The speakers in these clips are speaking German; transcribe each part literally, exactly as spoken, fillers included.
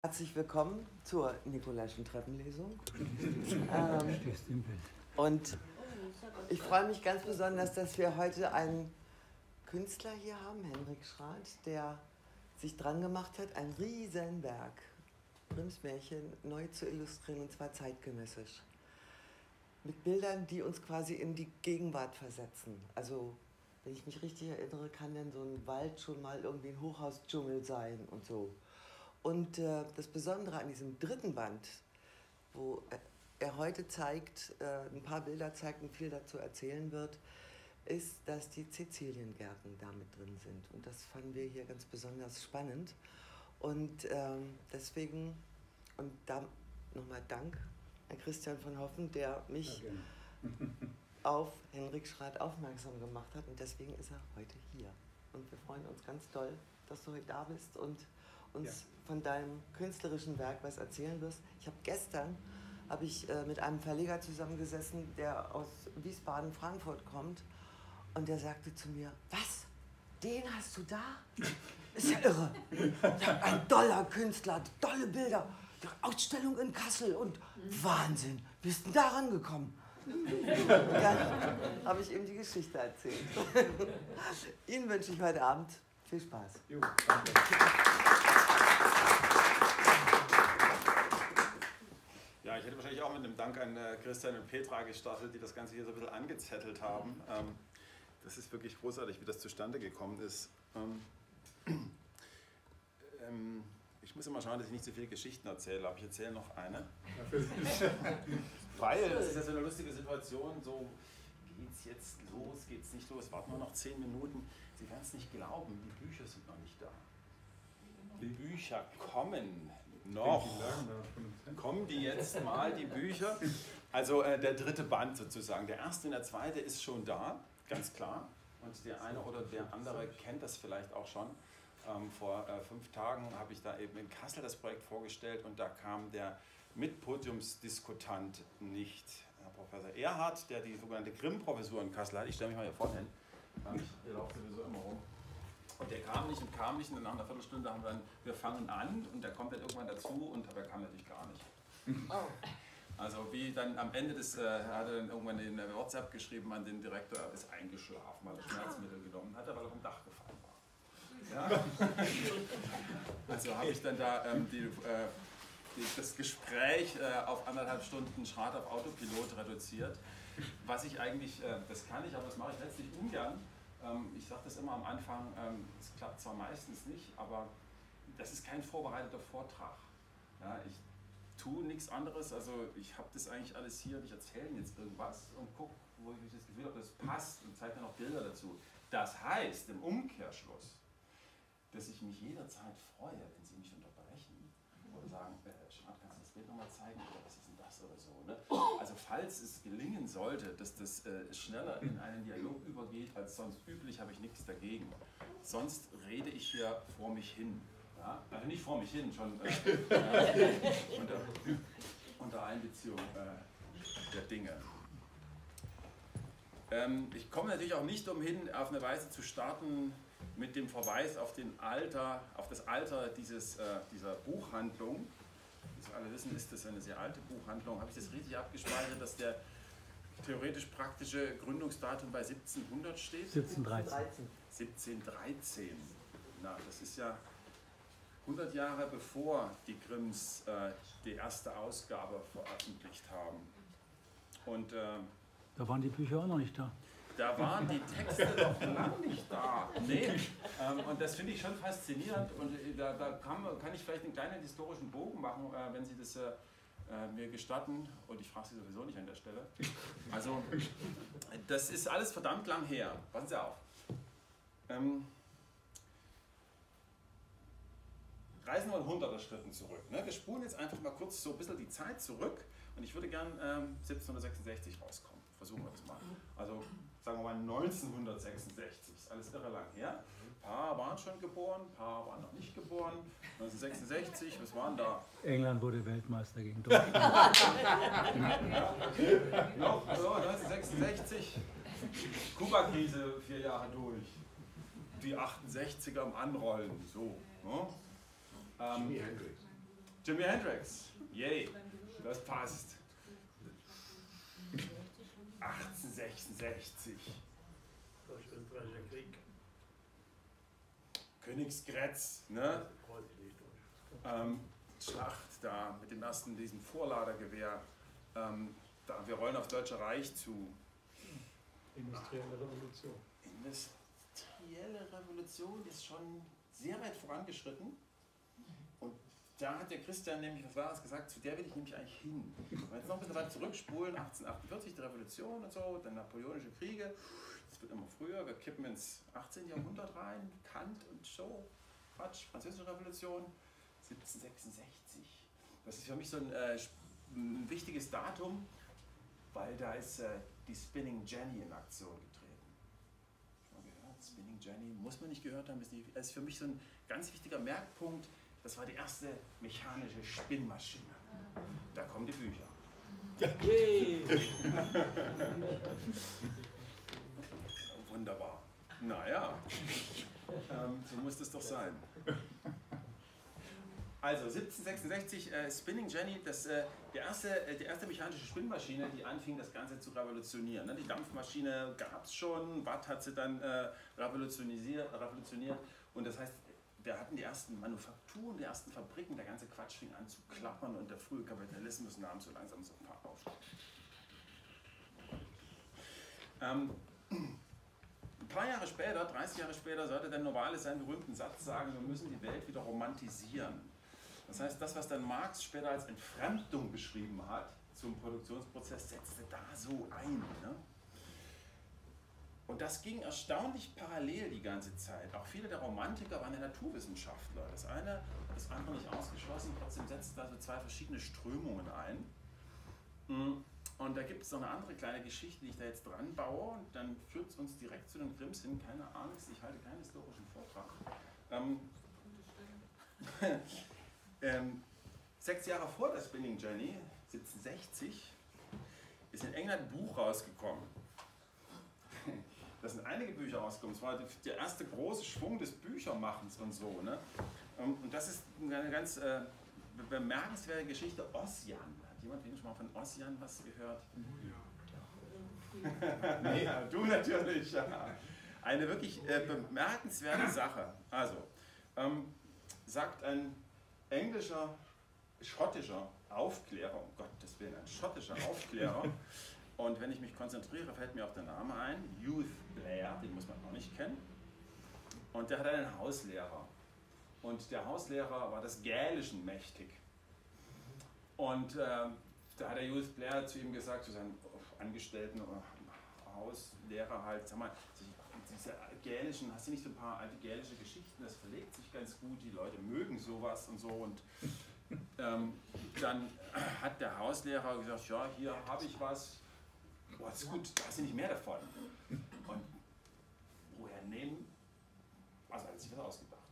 Herzlich willkommen zur Nikolaischen Treppenlesung. ähm, und ich freue mich ganz besonders, dass wir heute einen Künstler hier haben, Henrik Schrath, der sich dran gemacht hat, ein Riesenwerk, Grimms Märchen, neu zu illustrieren, und zwar zeitgenössisch. Mit Bildern, die uns quasi in die Gegenwart versetzen. Also, wenn ich mich richtig erinnere, kann denn so ein Wald schon mal irgendwie ein Hochhausdschungel sein und so. Und äh, das Besondere an diesem dritten Band, wo er heute zeigt, äh, ein paar Bilder zeigt und viel dazu erzählen wird, ist, dass die Cäciliengärten da mit drin sind. Und das fanden wir hier ganz besonders spannend. Und ähm, deswegen, und da nochmal Dank an Christian von Hoffen, der mich ja, auf Henrik Schrath aufmerksam gemacht hat. Und deswegen ist er heute hier. Und wir freuen uns ganz doll, dass du heute da bist und uns ja. von deinem künstlerischen Werk was erzählen wirst. Ich habe gestern habe ich äh, mit einem Verleger zusammengesessen, der aus Wiesbaden, Frankfurt kommt, und der sagte zu mir: Was? Den hast du da? Ist ja irre. Ein toller Künstler, tolle Bilder, Ausstellung in Kassel und Wahnsinn. Wie bist du denn da rangekommen? Dann habe ich ihm die Geschichte erzählt. Ihnen wünsche ich heute Abend viel Spaß. Jo, danke. Ja, ich hätte wahrscheinlich auch mit einem Dank an äh, Christian und Petra gestartet, die das Ganze hier so ein bisschen angezettelt haben. Ähm, das ist wirklich großartig, wie das zustande gekommen ist. Ähm, ähm, ich muss immer schauen, dass ich nicht so viele Geschichten erzähle, aber ich erzähle noch eine. Weil das ist ja so eine lustige Situation, so geht's jetzt los, geht's nicht los, warten nur noch zehn Minuten. Sie werden es nicht glauben, die Bücher sind noch nicht da. Die Bücher kommen noch. Kommen die jetzt mal, die Bücher? Also äh, der dritte Band sozusagen. Der erste und der zweite ist schon da, ganz klar. Und der eine oder der andere kennt das vielleicht auch schon. Ähm, vor äh, fünf Tagen habe ich da eben in Kassel das Projekt vorgestellt und da kam der Mitpodiumsdiskutant nicht, Herr Professor Erhard, der die sogenannte Grimm-Professur in Kassel hat. Ich stelle mich mal hier vorne hin. Ich laufe sowieso immer rum. Und der kam nicht und kam nicht, und dann nach einer Viertelstunde haben wir dann, wir fangen an, und der kommt dann irgendwann dazu, und aber er kam natürlich gar nicht. Oh. Also wie dann am Ende des, äh, hat er dann irgendwann in der WhatsApp geschrieben an den Direktor, er ist eingeschlafen, weil er Schmerzmittel genommen hatte, weil er vom Dach gefallen war. Ja? Also habe ich dann da ähm, die, äh, die, das Gespräch äh, auf anderthalb Stunden Schrath auf Autopilot reduziert. Was ich eigentlich, äh, das kann ich, aber das mache ich letztlich ungern. Ähm, ich sage das immer am Anfang, ähm, es klappt zwar meistens nicht, aber das ist kein vorbereiteter Vortrag. Ja, ich tue nichts anderes, also ich habe das eigentlich alles hier und ich erzähle jetzt irgendwas und gucke, wo ich das Gefühl habe, das passt, und zeige dann auch Bilder dazu. Das heißt im Umkehrschluss, dass ich mich jederzeit freue, wenn Sie mich unterbrechen oder sagen, äh, Schrath, kannst du das Bild nochmal zeigen oder was ist denn das oder so. Ne? Also falls es gelingen sollte, dass das äh, schneller in einen Dialog übergeht als sonst üblich, habe ich nichts dagegen. Sonst rede ich hier vor mich hin. Ja? Also nicht vor mich hin, schon äh, äh, unter, unter Einbeziehung äh, der Dinge. Ähm, ich komme natürlich auch nicht umhin, auf eine Weise zu starten mit dem Verweis auf, den Alter, auf das Alter dieses, äh, dieser Buchhandlung. Wie Sie alle wissen, ist das eine sehr alte Buchhandlung. Habe ich das richtig abgespeichert, dass der theoretisch-praktische Gründungsdatum bei siebzehnhundert steht? siebzehnhundertdreizehn. siebzehnhundertdreizehn. Na, das ist ja hundert Jahre bevor die Grimms äh, die erste Ausgabe veröffentlicht haben. Und, äh, da waren die Bücher auch noch nicht da. Da waren die Texte noch lange nicht da. Nee. Ähm, und das finde ich schon faszinierend. Und äh, da, da kann, kann ich vielleicht einen kleinen historischen Bogen machen, äh, wenn Sie das äh, mir gestatten. Und ich frage Sie sowieso nicht an der Stelle. Also, das ist alles verdammt lang her. Passen Sie auf. Ähm, reisen wir in hunderter Schritten zurück. Ne? Wir spulen jetzt einfach mal kurz so ein bisschen die Zeit zurück. Und ich würde gern ähm, siebzehnhundertsechsundsechzig rauskommen. Versuchen wir das mal. Also sagen wir mal neunzehnhundertsechsundsechzig. Ist alles irre lang her. Ein paar waren schon geboren, ein paar waren noch nicht geboren. neunzehnhundertsechsundsechzig, was waren da? England wurde Weltmeister gegen Deutschland. Ja, okay. Noch so, neunzehnhundertsechsundsechzig. Kuba-Krise vier Jahre durch. Die achtundsechziger am Anrollen. So. Ne? Ähm, Jimi Hendrix. Yay, das passt. achtzehnhundertsechsundsechzig. Deutsch-Österreichischer Krieg. Königsgrätz, ne? Ähm, Schlacht da mit dem ersten, diesem Vorladergewehr. Ähm, da, wir rollen auf Deutsche Reich zu. Industrielle Revolution. Industrielle Revolution ist schon sehr weit vorangeschritten. Und da hat der Christian nämlich, was war das gesagt, zu der will ich nämlich eigentlich hin. Wenn wir jetzt noch ein bisschen weit zurückspulen, achtzehnhundertachtundvierzig, die Revolution und so, dann napoleonische Kriege. Es wird immer früher, wir kippen ins achtzehnten Jahrhundert rein, Kant und so, Quatsch, Französische Revolution, siebzehnhundertsechsundsechzig. Das ist für mich so ein, äh, ein wichtiges Datum, weil da ist äh, die Spinning Jenny in Aktion getreten. Schon mal gehört? Spinning Jenny, muss man nicht gehört haben, ist, nicht, ist für mich so ein ganz wichtiger Merkpunkt. Das war die erste mechanische Spinnmaschine. Da kommen die Bücher. Yay! Wunderbar. Naja, ähm, so muss das doch sein. Also siebzehnhundertsechsundsechzig, äh, Spinning Jenny, das, äh, der erste, äh, die erste mechanische Spinnmaschine, die anfing, das Ganze zu revolutionieren. Ne? Die Dampfmaschine gab es schon, Watt hat sie dann äh, revolutioniert, revolutioniert. Und das heißt, wir hatten die ersten Manufakturen, die ersten Fabriken, der ganze Quatsch fing an zu klappern und der frühe Kapitalismus nahm so langsam so ein paar auf. Ähm, ein paar Jahre später, dreißig Jahre später, sollte der Novalis seinen berühmten Satz sagen, wir müssen die Welt wieder romantisieren. Das heißt, das, was dann Marx später als Entfremdung beschrieben hat zum Produktionsprozess, setzte da so ein. Ne? Und das ging erstaunlich parallel die ganze Zeit. Auch viele der Romantiker waren ja Naturwissenschaftler. Das eine hat das andere nicht ausgeschlossen, trotzdem setzten da so zwei verschiedene Strömungen ein. Und da gibt es noch eine andere kleine Geschichte, die ich da jetzt dran baue, und dann führt es uns direkt zu den Grimms hin. Keine Angst, ich halte keinen historischen Vortrag. Ähm, ähm, sechs Jahre vor der Spinning Jenny, siebzehnhundertsechzig, ist in England ein Buch rausgekommen. Da sind einige Bücher rausgekommen. Es war der erste große Schwung des Büchermachens und so. Ne? Und das ist eine ganz äh, bemerkenswerte Geschichte. Ossian. Hat jemand schon mal von Ossian was gehört? Ja. Nee, du natürlich. Ja. Eine wirklich äh, bemerkenswerte Sache. Also, ähm, sagt ein englischer, schottischer Aufklärer, um Gottes Willen, ein schottischer Aufklärer, und wenn ich mich konzentriere, fällt mir auch der Name ein, Youth Blair, den muss man auch nicht kennen. Und der hat einen Hauslehrer. Und der Hauslehrer war des Gälischen mächtig. Und äh, da hat der Youth Blair zu ihm gesagt, zu seinen Angestellten oder Hauslehrer halt, sag mal, diese Gälischen, hast du nicht so ein paar alte gälische Geschichten, das verlegt sich ganz gut, die Leute mögen sowas und so. Und ähm, dann hat der Hauslehrer gesagt, ja, hier habe ich was. Boah, das ist gut, da hast du nicht mehr davon. Und woher nehmen? Also hat er sich was ausgedacht.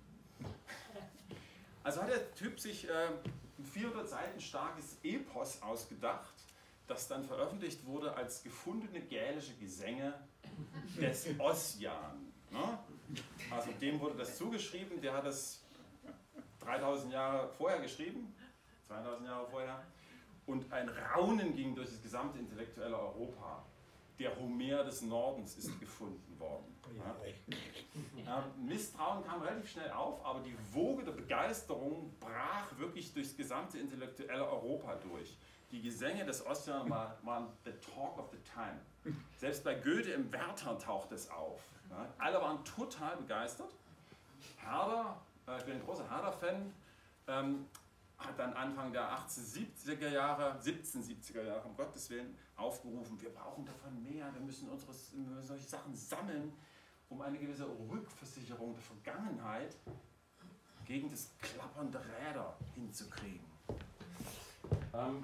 Also hat der Typ sich äh, ein vierhundert Seiten starkes Epos ausgedacht, das dann veröffentlicht wurde als gefundene gälische Gesänge des Ossian. Ne? Also dem wurde das zugeschrieben, der hat das dreitausend Jahre vorher geschrieben, zweitausend Jahre vorher. Und ein Raunen ging durch das gesamte intellektuelle Europa. Der Homer des Nordens ist gefunden worden. Ja. Misstrauen kam relativ schnell auf, aber die Woge der Begeisterung brach wirklich durchs gesamte intellektuelle Europa durch. Die Gesänge des Ossian waren the talk of the time. Selbst bei Goethe im Werther taucht es auf. Ja. Alle waren total begeistert. Herder, äh, ich bin ein großer Herder-Fan, ähm, hat dann Anfang der achtzehnhundertsiebziger Jahre, siebzehnhundertsiebziger Jahre, um Gottes Willen, aufgerufen, wir brauchen davon mehr, wir müssen unsere, wir müssen solche Sachen sammeln, um eine gewisse Rückversicherung der Vergangenheit gegen das Klappern der Räder hinzukriegen. Ähm,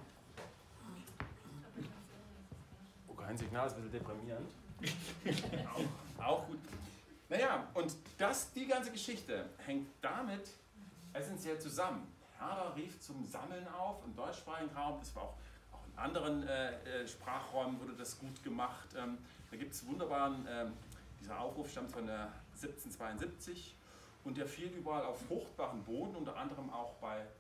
oh, kein Signal, ist ein bisschen deprimierend. auch, auch gut. Naja, und das, die ganze Geschichte hängt damit essentiell zusammen. Herder rief zum Sammeln auf im deutschsprachigen Raum, das war auch, auch in anderen äh, Sprachräumen wurde das gut gemacht. Ähm, da gibt es wunderbaren, ähm, dieser Aufruf stammt von äh, siebzehnhundertzweiundsiebzig und der fiel überall auf fruchtbaren Boden, unter anderem auch bei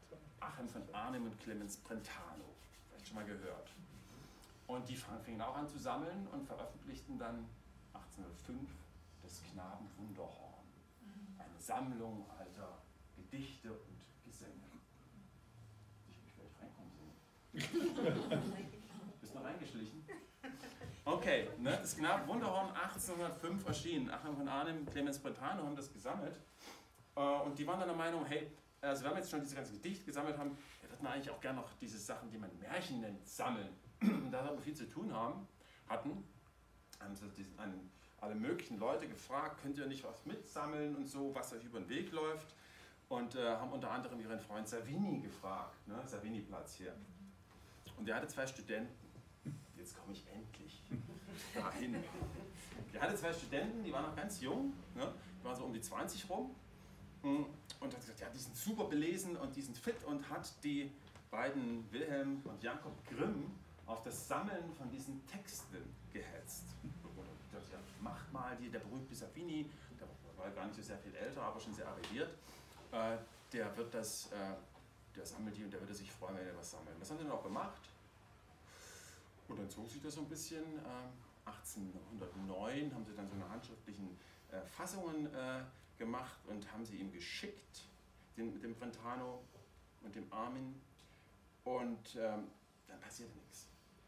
Achim von Arnim und Clemens Brentano. Vielleicht schon mal gehört. Und die fingen auch an zu sammeln und veröffentlichten dann achtzehnhundertfünf das Knaben Wunderhorn. Eine Sammlung alter Gedichte und Gesänge. Ich will vielleicht reinkommen sehen. Bist du noch reingeschlichen? Okay, ne, das Knaben Wunderhorn achtzehnhundertfünf erschienen. Achim von Arnim, Clemens Brentano haben das gesammelt. Und die waren dann der Meinung, hey, also wenn wir jetzt schon diese ganzen Gedichte gesammelt haben, wir würden eigentlich auch gerne noch diese Sachen, die man Märchen nennt, sammeln. Da wir aber viel zu tun haben, hatten, haben sie an alle möglichen Leute gefragt, könnt ihr nicht was mitsammeln und so, was euch über den Weg läuft. Und äh, haben unter anderem ihren Freund Savini gefragt, ne? Savini-Platz hier. Und der hatte zwei Studenten. Jetzt komme ich endlich dahin. Der hatte zwei Studenten, die waren noch ganz jung, ne? Die waren so um die zwanzig rum. Und hat gesagt, ja, die sind super belesen und die sind fit, und hat die beiden Wilhelm und Jakob Grimm auf das Sammeln von diesen Texten gehetzt. Und hat gesagt, ja, macht mal, die, der berühmte Savini, der war gar nicht so sehr viel älter, aber schon sehr arriviert, äh, der wird das, äh, der sammelt die und der würde sich freuen, wenn er was sammelt. Das haben sie dann auch gemacht. Und dann zog sich das so ein bisschen. Äh, achtzehnhundertneun haben sie dann so eine handschriftlichen äh, Fassungen äh, gemacht und haben sie ihm geschickt, den, dem Brentano und dem Armin, und ähm, dann passierte nichts.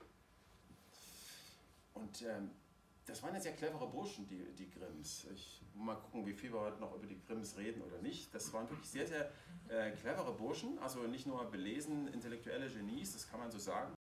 Und ähm, das waren ja sehr clevere Burschen, die, die Grimms. Ich mal gucken, wie viel wir heute noch über die Grimms reden oder nicht. Das waren wirklich sehr, sehr äh, clevere Burschen, also nicht nur belesen, intellektuelle Genies, das kann man so sagen.